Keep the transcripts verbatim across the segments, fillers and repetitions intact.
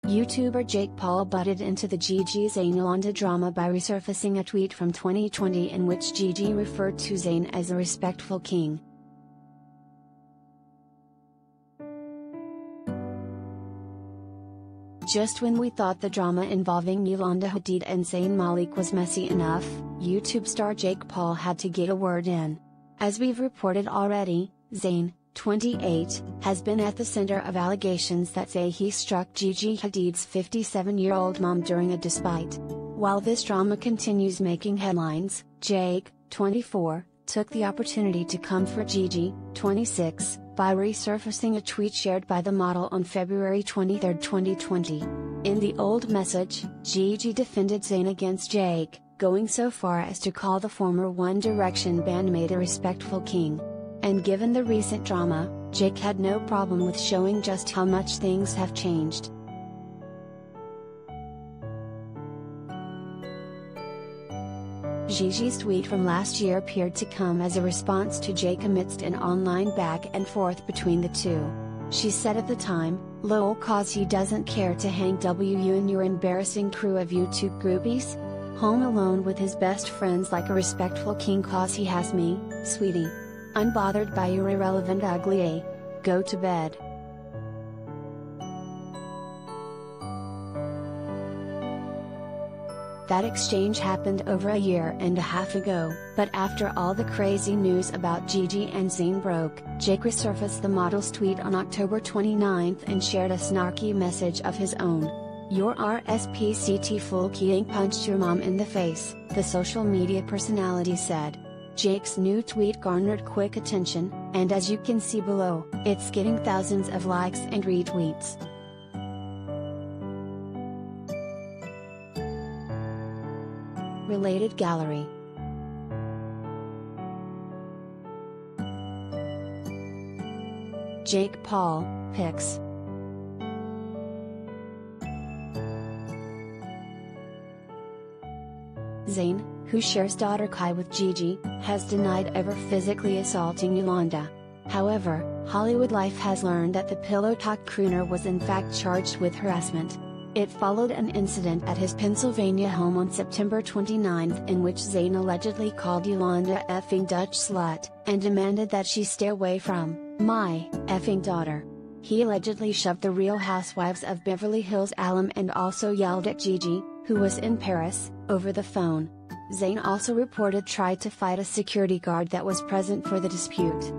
YouTuber Jake Paul butted into the Gigi-Zayn-Yolanda drama by resurfacing a tweet from twenty twenty in which Gigi referred to Zayn as a respectful king. Just when we thought the drama involving Yolanda Hadid and Zayn Malik was messy enough, YouTube star Jake Paul had to get a word in. As we've reported already, Zayn, twenty-eight, has been at the center of allegations that say he struck Gigi Hadid's fifty-seven-year-old mom during a dispute. While this drama continues making headlines, Jake, twenty-four, took the opportunity to comfort Gigi, twenty-six, by resurfacing a tweet shared by the model on February twenty-third, twenty twenty. In the old message, Gigi defended Zayn against Jake, going so far as to call the former One Direction bandmate a respectful king. And given the recent drama, Jake had no problem with showing just how much things have changed. Gigi's tweet from last year appeared to come as a response to Jake amidst an online back and forth between the two. She said at the time, "Lol, cause he doesn't care to hang W you and your embarrassing crew of YouTube groupies? Home alone with his best friends like a respectful king cause he has me, sweetie. Unbothered by your irrelevant ugly eh? Go to bed." That exchange happened over a year and a half ago, but after all the crazy news about Gigi and Zayn broke, Jake resurfaced the model's tweet on October twenty-ninth and shared a snarky message of his own. "Your R S P C T full king punched your mom in the face," the social media personality said. Jake's new tweet garnered quick attention, and as you can see below, it's getting thousands of likes and retweets. Related gallery. Jake Paul, pics. Zayn, who shares daughter Kai with Gigi, has denied ever physically assaulting Yolanda. However, Hollywood Life has learned that the Pillow Talk crooner was in fact charged with harassment. It followed an incident at his Pennsylvania home on September twenty-ninth in which Zayn allegedly called Yolanda a effing Dutch slut, and demanded that she stay away from my effing daughter. He allegedly shoved the Real Housewives of Beverly Hills alum and also yelled at Gigi, who was in Paris, over the phone. Zayn also reported tried to fight a security guard that was present for the dispute.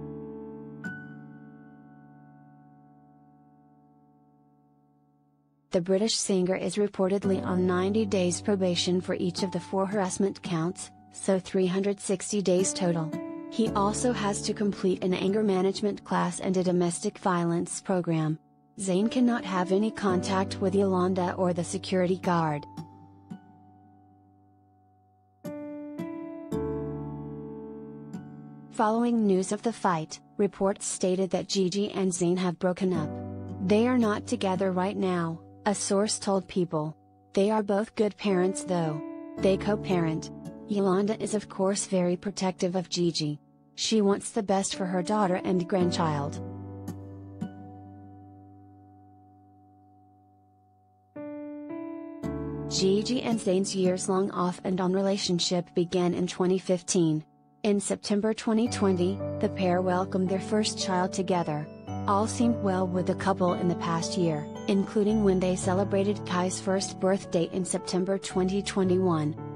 The British singer is reportedly on ninety days probation for each of the four harassment counts, so three hundred sixty days total. He also has to complete an anger management class and a domestic violence program. Zayn cannot have any contact with Yolanda or the security guard. Following news of the fight, reports stated that Gigi and Zayn have broken up. They are not together right now, a source told People. They are both good parents though. They co-parent. Yolanda is of course very protective of Gigi. She wants the best for her daughter and grandchild. Gigi and Zayn's years-long off and on relationship began in twenty fifteen. In September twenty twenty, the pair welcomed their first child together. All seemed well with the couple in the past year, including when they celebrated Kai's first birthday in September twenty twenty-one.